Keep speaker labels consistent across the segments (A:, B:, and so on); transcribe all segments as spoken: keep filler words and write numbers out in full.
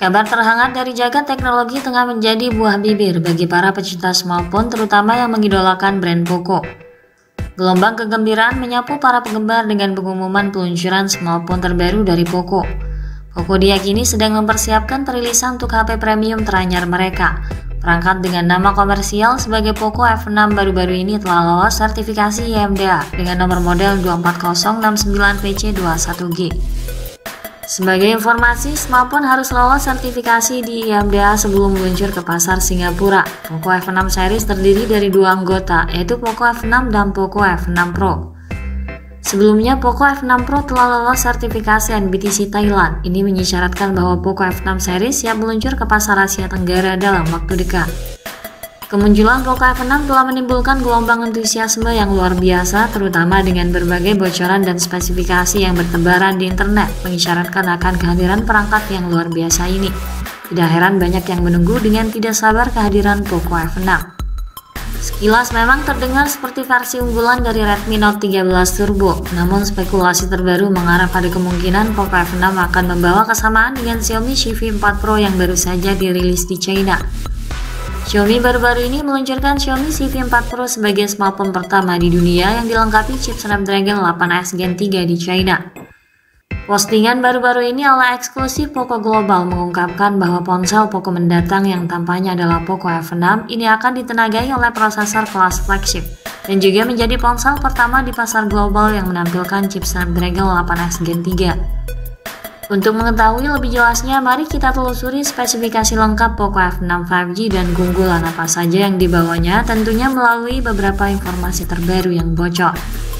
A: Kabar terhangat dari jagat teknologi tengah menjadi buah bibir bagi para pecinta smartphone, terutama yang mengidolakan brand Poco. Gelombang kegembiraan menyapu para penggemar dengan pengumuman peluncuran smartphone terbaru dari Poco. Poco diyakini sedang mempersiapkan perilisan untuk H P premium teranyar mereka. Perangkat dengan nama komersial sebagai Poco F enam baru-baru ini telah lolos sertifikasi I M D A dengan nomor model dua empat nol enam sembilan P C dua satu G. Sebagai informasi, smartphone harus lolos sertifikasi di I M D A sebelum meluncur ke pasar Singapura. Poco F enam series terdiri dari dua anggota, yaitu Poco F enam dan Poco F enam Pro. Sebelumnya, Poco F enam Pro telah lolos sertifikasi N B T C Thailand. Ini mengisyaratkan bahwa Poco F enam series siap meluncur ke pasar Asia Tenggara dalam waktu dekat. Kemunculan Poco F enam telah menimbulkan gelombang antusiasme yang luar biasa, terutama dengan berbagai bocoran dan spesifikasi yang bertebaran di internet, mengisyaratkan akan kehadiran perangkat yang luar biasa ini. Tidak heran banyak yang menunggu dengan tidak sabar kehadiran Poco F enam. Sekilas memang terdengar seperti versi unggulan dari Redmi Note tiga belas Turbo, namun spekulasi terbaru mengarah pada kemungkinan Poco F enam akan membawa kesamaan dengan Xiaomi Civi empat Pro yang baru saja dirilis di China. Xiaomi baru-baru ini meluncurkan Xiaomi Civi empat Pro sebagai smartphone pertama di dunia yang dilengkapi chip Snapdragon delapan S Gen tiga di China. Postingan baru-baru ini ala eksklusif Poco Global mengungkapkan bahwa ponsel Poco mendatang yang tampaknya adalah Poco F enam ini akan ditenagai oleh prosesor kelas flagship dan juga menjadi ponsel pertama di pasar global yang menampilkan chip Snapdragon delapan S Gen tiga. Untuk mengetahui lebih jelasnya, mari kita telusuri spesifikasi lengkap Poco F enam lima G dan keunggulan apa saja yang dibawanya, tentunya melalui beberapa informasi terbaru yang bocor.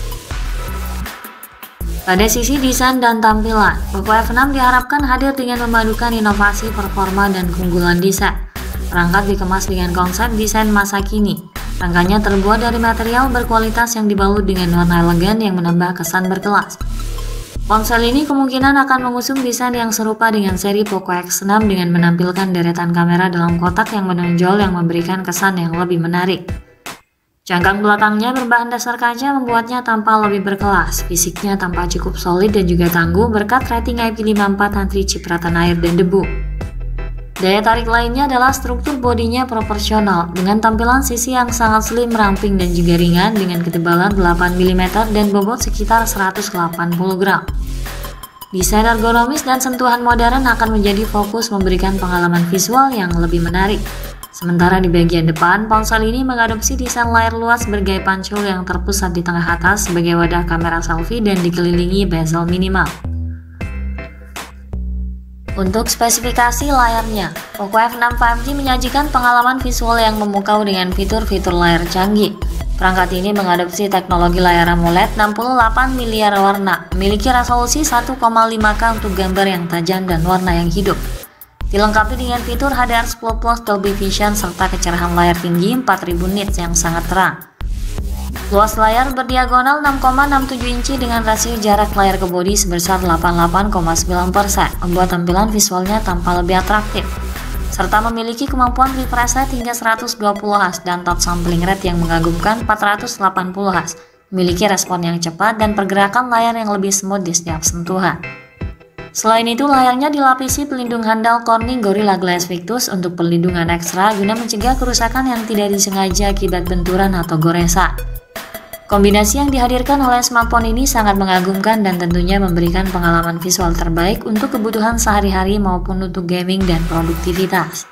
A: Pada sisi desain dan tampilan, Poco F enam diharapkan hadir dengan memadukan inovasi, performa, dan keunggulan desain. Perangkat dikemas dengan konsep desain masa kini. Rangkanya terbuat dari material berkualitas yang dibalut dengan warna elegan yang menambah kesan berkelas. Ponsel ini kemungkinan akan mengusung desain yang serupa dengan seri Poco X enam dengan menampilkan deretan kamera dalam kotak yang menonjol yang memberikan kesan yang lebih menarik. Cangkang belakangnya berbahan dasar kaca membuatnya tampak lebih berkelas. Fisiknya tampak cukup solid dan juga tangguh berkat rating I P lima puluh empat anti cipratan air dan debu. Daya tarik lainnya adalah struktur bodinya proporsional dengan tampilan sisi yang sangat slim, ramping, dan juga ringan dengan ketebalan delapan milimeter dan bobot sekitar seratus delapan puluh gram. Desain ergonomis dan sentuhan modern akan menjadi fokus memberikan pengalaman visual yang lebih menarik. Sementara di bagian depan, ponsel ini mengadopsi desain layar luas bergaya pancul yang terpusat di tengah atas sebagai wadah kamera selfie dan dikelilingi bezel minimal. Untuk spesifikasi layarnya, Poco F enam lima G menyajikan pengalaman visual yang memukau dengan fitur-fitur layar canggih. Perangkat ini mengadopsi teknologi layar AMOLED enam puluh delapan miliar warna, memiliki resolusi satu koma lima K untuk gambar yang tajam dan warna yang hidup. Dilengkapi dengan fitur H D R sepuluh plus Dolby Vision serta kecerahan layar tinggi empat ribu nits yang sangat terang. Luas layar berdiagonal enam koma enam tujuh inci dengan rasio jarak layar ke bodi sebesar delapan puluh delapan koma sembilan persen, membuat tampilan visualnya tampak lebih atraktif, serta memiliki kemampuan refresh rate hingga seratus dua puluh hertz dan touch sampling rate yang mengagumkan empat ratus delapan puluh hertz, memiliki respon yang cepat dan pergerakan layar yang lebih smooth di setiap sentuhan. Selain itu, layarnya dilapisi pelindung handal Corning Gorilla Glass Victus untuk perlindungan ekstra guna mencegah kerusakan yang tidak disengaja akibat benturan atau goresan. Kombinasi yang dihadirkan oleh smartphone ini sangat mengagumkan dan tentunya memberikan pengalaman visual terbaik untuk kebutuhan sehari-hari maupun untuk gaming dan produktivitas.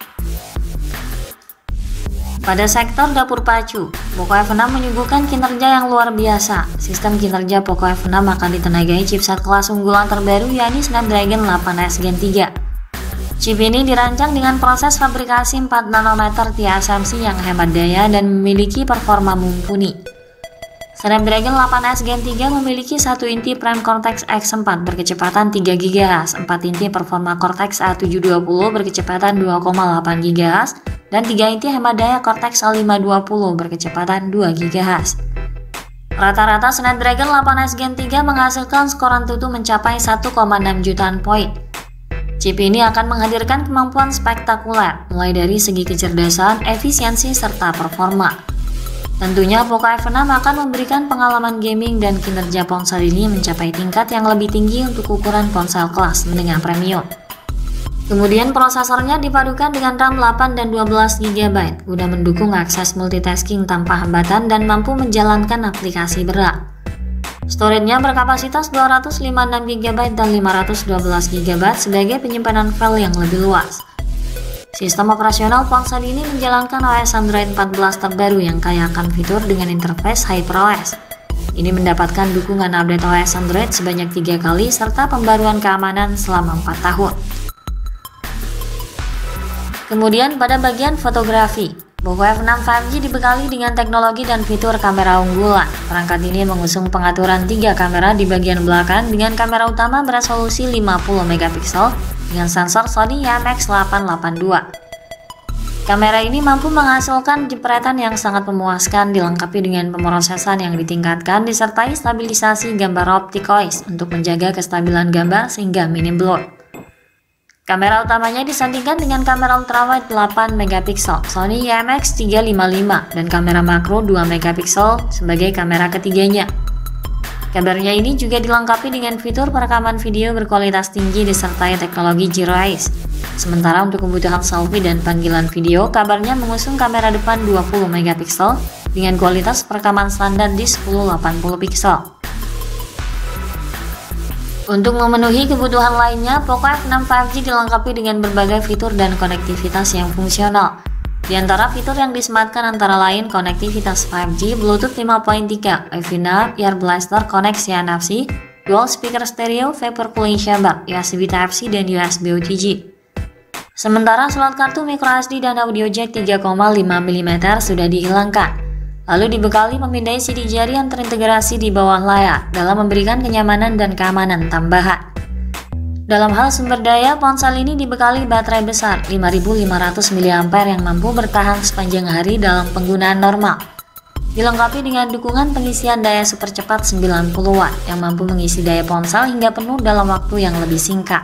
A: Pada sektor dapur pacu, Poco F enam menyuguhkan kinerja yang luar biasa. Sistem kinerja Poco F enam akan ditenagai chipset kelas unggulan terbaru yakni Snapdragon delapan S Gen tiga. Chip ini dirancang dengan proses fabrikasi empat nanometer T S M C yang hemat daya dan memiliki performa mumpuni. Snapdragon delapan S Gen tiga memiliki satu inti Prime Cortex X empat berkecepatan tiga gigahertz, empat inti Performa Cortex A tujuh dua puluh berkecepatan dua koma delapan gigahertz, dan tiga inti hemat daya Cortex A lima dua puluh berkecepatan dua gigahertz. Rata-rata Snapdragon delapan S Gen tiga menghasilkan skor Antutu mencapai satu koma enam jutaan poin. Chip ini akan menghadirkan kemampuan spektakuler, mulai dari segi kecerdasan, efisiensi, serta performa. Tentunya Poco F enam akan memberikan pengalaman gaming dan kinerja ponsel ini mencapai tingkat yang lebih tinggi untuk ukuran ponsel kelas menengah premium. Kemudian prosesornya dipadukan dengan RAM delapan dan dua belas giga byte guna mendukung akses multitasking tanpa hambatan dan mampu menjalankan aplikasi berat. Storage-nya berkapasitas dua ratus lima puluh enam giga byte dan lima ratus dua belas giga byte sebagai penyimpanan file yang lebih luas. Sistem operasional ponsel ini menjalankan O S Android empat belas terbaru yang kaya akan fitur dengan interface HyperOS. Ini mendapatkan dukungan update O S Android sebanyak tiga kali serta pembaruan keamanan selama empat tahun. Kemudian pada bagian fotografi, Poco F enam lima G dibekali dengan teknologi dan fitur kamera unggulan. Perangkat ini mengusung pengaturan tiga kamera di bagian belakang dengan kamera utama beresolusi lima puluh megapiksel dengan sensor Sony I M X delapan delapan dua. Kamera ini mampu menghasilkan jepretan yang sangat memuaskan dilengkapi dengan pemrosesan yang ditingkatkan disertai stabilisasi gambar optikois untuk menjaga kestabilan gambar sehingga minim blur. Kamera utamanya disandingkan dengan kamera ultrawide delapan megapiksel Sony I M X tiga lima lima dan kamera makro dua megapiksel sebagai kamera ketiganya. Kabarnya ini juga dilengkapi dengan fitur perekaman video berkualitas tinggi disertai teknologi Zero Eyes. Sementara untuk kebutuhan selfie dan panggilan video, kabarnya mengusung kamera depan dua puluh megapiksel dengan kualitas perekaman standar di sepuluh delapan puluh piksel. Untuk memenuhi kebutuhan lainnya, Poco F enam lima G dilengkapi dengan berbagai fitur dan konektivitas yang fungsional. Di antara fitur yang disematkan antara lain konektivitas lima G, Bluetooth lima titik tiga, Wi-Fi enam, Air Blaster, koneksi N F C, dual speaker stereo, vapor cooling chamber, U S B Type-C, dan U S B O T G. Sementara slot kartu microSD dan audio jack tiga koma lima milimeter sudah dihilangkan. Lalu dibekali pemindai sidik jari yang terintegrasi di bawah layar dalam memberikan kenyamanan dan keamanan tambahan. Dalam hal sumber daya, ponsel ini dibekali baterai besar lima ribu lima ratus miliampere yang mampu bertahan sepanjang hari dalam penggunaan normal. Dilengkapi dengan dukungan pengisian daya super cepat sembilan puluh watt yang mampu mengisi daya ponsel hingga penuh dalam waktu yang lebih singkat.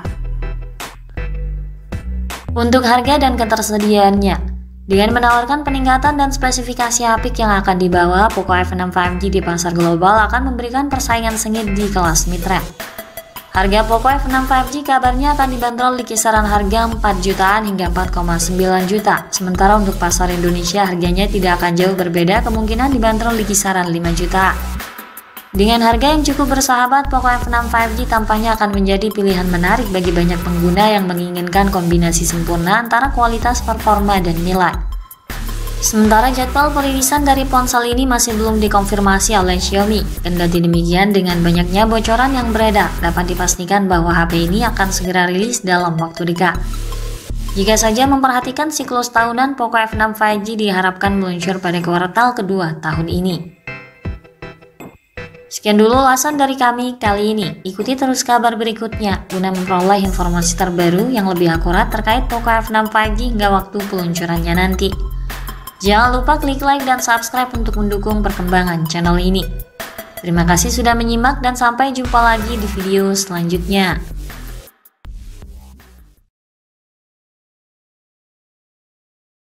A: Untuk harga dan ketersediaannya, dengan menawarkan peningkatan dan spesifikasi apik yang akan dibawa, Poco F enam lima G di pasar global akan memberikan persaingan sengit di kelas mid-range. Harga Poco F enam lima G kabarnya akan dibanderol di kisaran harga empat jutaan hingga empat koma sembilan juta. Sementara untuk pasar Indonesia harganya tidak akan jauh berbeda, kemungkinan dibanderol di kisaran lima juta. Dengan harga yang cukup bersahabat, Poco F enam lima G tampaknya akan menjadi pilihan menarik bagi banyak pengguna yang menginginkan kombinasi sempurna antara kualitas, performa, dan nilai. Sementara jadwal perilisan dari ponsel ini masih belum dikonfirmasi oleh Xiaomi. Kendati demikian, dengan banyaknya bocoran yang beredar, dapat dipastikan bahwa H P ini akan segera rilis dalam waktu dekat. Jika saja memperhatikan siklus tahunan, Poco F enam lima G diharapkan meluncur pada kuartal kedua tahun ini. Sekian dulu ulasan dari kami kali ini. Ikuti terus kabar berikutnya guna memperoleh informasi terbaru yang lebih akurat terkait Poco F enam lima G hingga waktu peluncurannya nanti. Jangan lupa klik like dan subscribe untuk mendukung perkembangan channel ini. Terima kasih sudah menyimak dan sampai jumpa lagi di video selanjutnya.